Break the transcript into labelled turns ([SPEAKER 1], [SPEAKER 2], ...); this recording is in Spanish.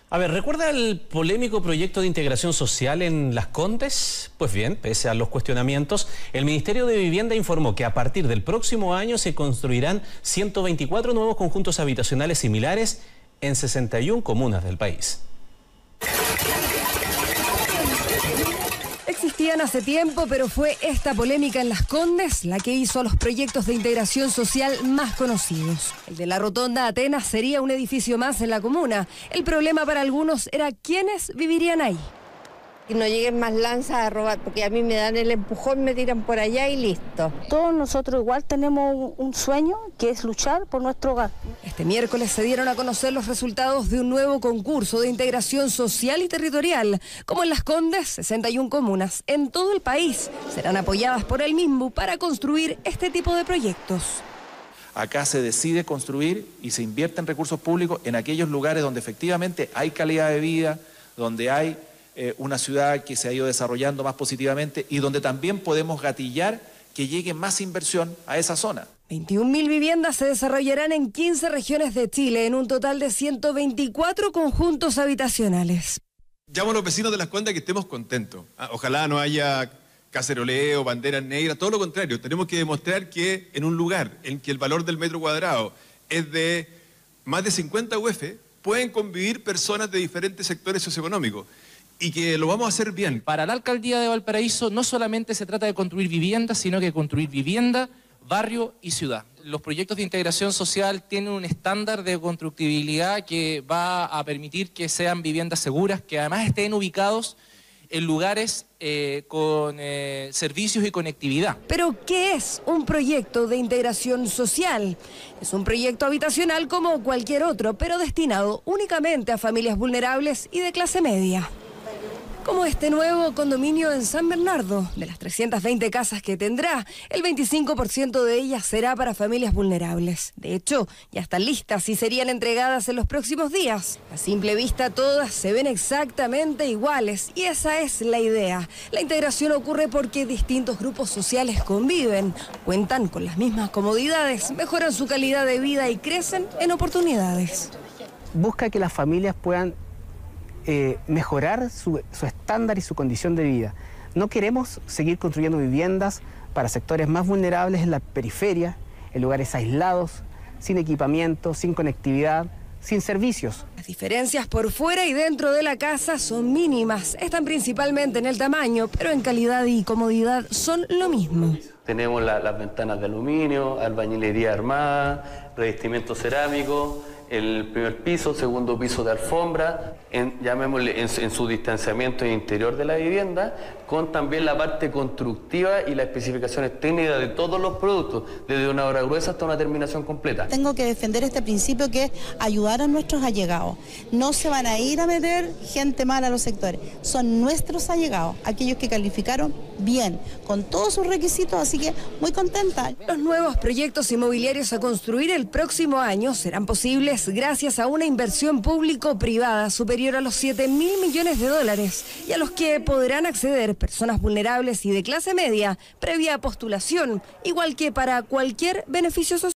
[SPEAKER 1] A ver, ¿recuerda el polémico proyecto de integración social en Las Condes? Pues bien, pese a los cuestionamientos, el Ministerio de Vivienda informó que a partir del próximo año se construirán 124 nuevos conjuntos habitacionales similares en 61 comunas del país.
[SPEAKER 2] Existían hace tiempo, pero fue esta polémica en Las Condes la que hizo a los proyectos de integración social más conocidos. El de la Rotonda Atenas sería un edificio más en la comuna. El problema para algunos era quiénes vivirían ahí.
[SPEAKER 3] Y no lleguen más lanzas a robar, porque a mí me dan el empujón, me tiran por allá y listo.
[SPEAKER 4] Todos nosotros igual tenemos un sueño, que es luchar por nuestro hogar.
[SPEAKER 2] Este miércoles se dieron a conocer los resultados de un nuevo concurso de integración social y territorial. Como en Las Condes, 61 comunas en todo el país serán apoyadas por el MIMBU para construir este tipo de proyectos.
[SPEAKER 5] Acá se decide construir y se invierten recursos públicos en aquellos lugares donde efectivamente hay calidad de vida, donde hay una ciudad que se ha ido desarrollando más positivamente y donde también podemos gatillar que llegue más inversión a esa zona.
[SPEAKER 2] 21.000 viviendas se desarrollarán en 15 regiones de Chile, en un total de 124 conjuntos habitacionales.
[SPEAKER 6] Llamo a los vecinos de Las Condes a que estemos contentos. Ojalá no haya caceroleo, banderas negras, todo lo contrario. Tenemos que demostrar que en un lugar en que el valor del metro cuadrado es de más de 50 UF, pueden convivir personas de diferentes sectores socioeconómicos. Y que lo vamos a hacer bien.
[SPEAKER 7] Para la alcaldía de Valparaíso no solamente se trata de construir viviendas, sino que construir vivienda, barrio y ciudad. Los proyectos de integración social tienen un estándar de constructibilidad que va a permitir que sean viviendas seguras, que además estén ubicados en lugares con servicios y conectividad.
[SPEAKER 2] ¿Pero qué es un proyecto de integración social? Es un proyecto habitacional como cualquier otro, pero destinado únicamente a familias vulnerables y de clase media. Como este nuevo condominio en San Bernardo. De las 320 casas que tendrá, el 25% de ellas será para familias vulnerables. De hecho, ya están listas y serían entregadas en los próximos días. A simple vista todas se ven exactamente iguales y esa es la idea. La integración ocurre porque distintos grupos sociales conviven, cuentan con las mismas comodidades, mejoran su calidad de vida y crecen en oportunidades.
[SPEAKER 8] Busca que las familias puedan mejorar su estándar y su condición de vida. No queremos seguir construyendo viviendas para sectores más vulnerables en la periferia, en lugares aislados, sin equipamiento, sin conectividad, sin servicios.
[SPEAKER 2] Las diferencias por fuera y dentro de la casa son mínimas. Están principalmente en el tamaño, pero en calidad y comodidad son lo mismo.
[SPEAKER 9] Tenemos las ventanas de aluminio, albañilería armada, revestimiento cerámico, el primer piso, segundo piso de alfombra, llamémosle en su distanciamiento interior de la vivienda, con también la parte constructiva y las especificaciones técnicas de todos los productos, desde una obra gruesa hasta una terminación completa.
[SPEAKER 10] Tengo que defender este principio que es ayudar a nuestros allegados. No se van a ir a meter gente mala a los sectores, son nuestros allegados, aquellos que calificaron bien, con todos sus requisitos, así que muy contenta.
[SPEAKER 2] Los nuevos proyectos inmobiliarios a construir el próximo año serán posibles gracias a una inversión público-privada superior a los 7.000 millones de dólares y a los que podrán acceder personas vulnerables y de clase media previa postulación, igual que para cualquier beneficio social.